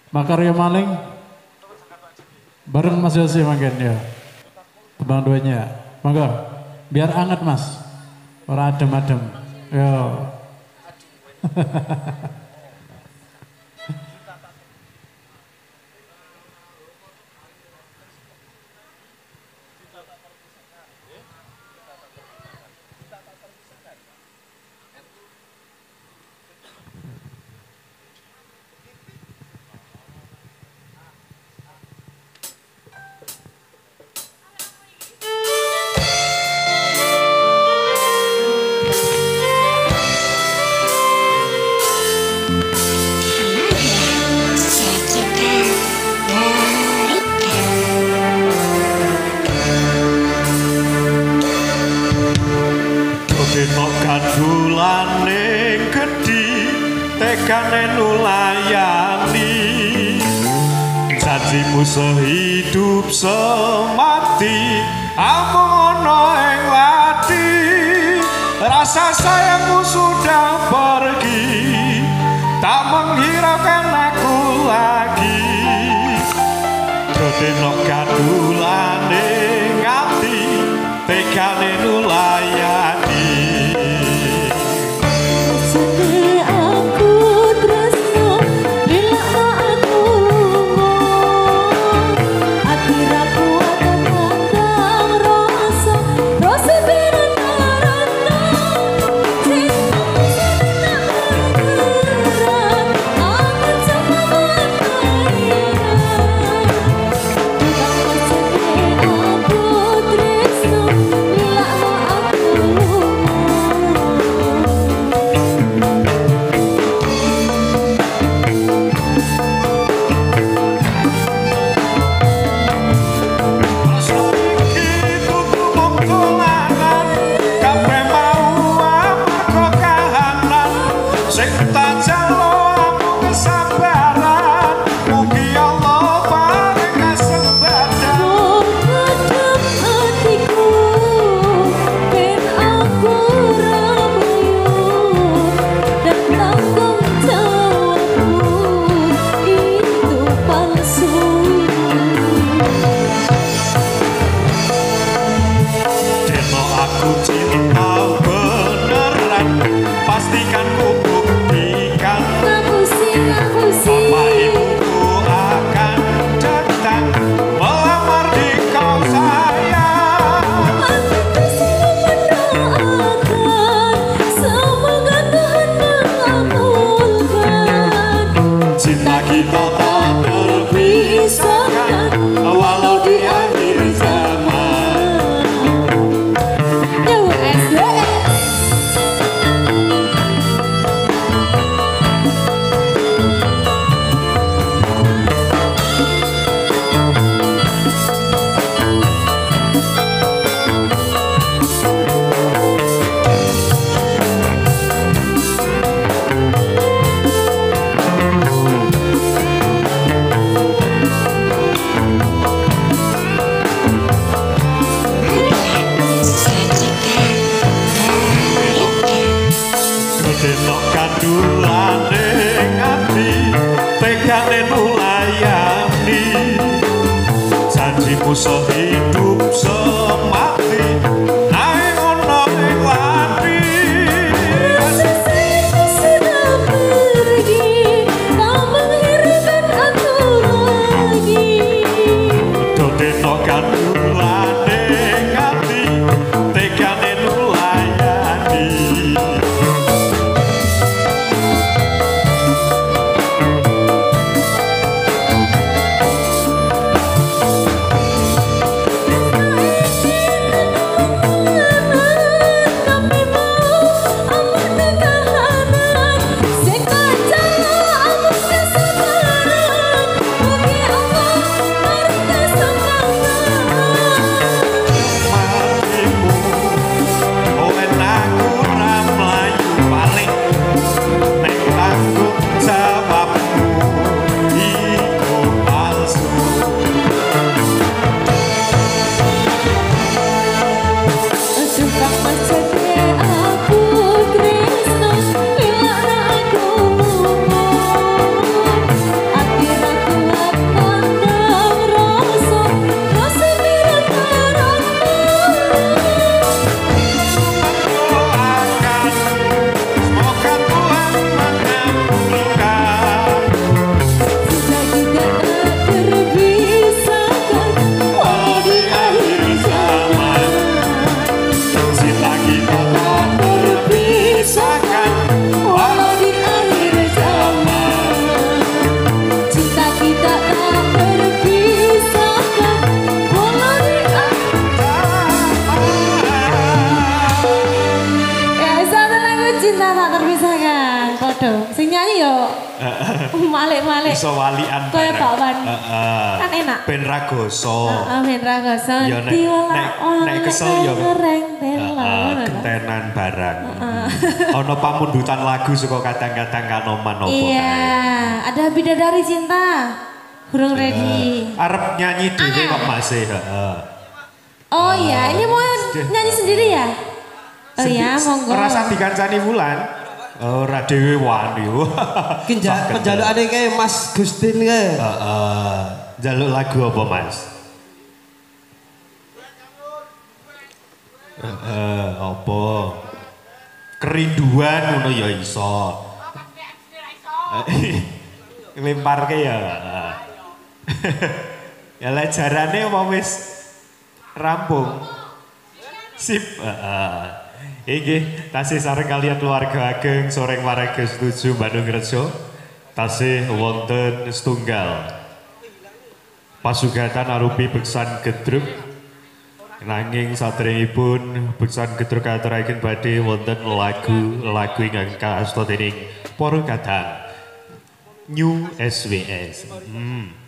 Makarya Maling bareng Mas Yosi mungkin ya. Tebang duanya. Monggo. Biar anget Mas. Ora adem-adem. Yo. Janjimu sehidup semati amung ono ing lati, rasa sayangmu sudah pergi, tak menghiraukan aku lagi. Dodeno kadulane ngati tegane nulayani. Sehidup semati naik ono ing lati, rasa sayangku sudah pergi, tak menghiraukan aku lagi. Dodeno kadulane ngati tegane nulayani. Malik-malik. Iso walian Kaya bareng. bakwan. Heeh. Kan enak. Ben ragoso. Ben ragoso. Ya nek kesel ya ngereng telo. kentenan barang. Ono pamundutan lagu suka kadang-kadang kanoman opo Iya, ada bidadari cinta. Burung ready. Arep nyanyi dhewe kok masih, heeh. Oh iya, ini mau nyanyi sendiri ya? Oh iya, monggo. Rasa dikancani Wulan. Ora dhewe wani. Ki njalukane kae Mas Gustin kae. Heeh. Njaluk lagu apa, Mas? Apa? Kerinduan ngono ya iso. Lemparke ya. Ya lek jarane apa wis rampung. Sip. Iki tasih sareng kalian keluarga ageng soreng warga 7 Bandung Rejo. Tasih wonten setunggal pasugatan arupi beksan gedruk. Nanging saderengipun beksan gedruk aturaken badhe wonten lagu ingkang kaasta dening para kadang New SWS.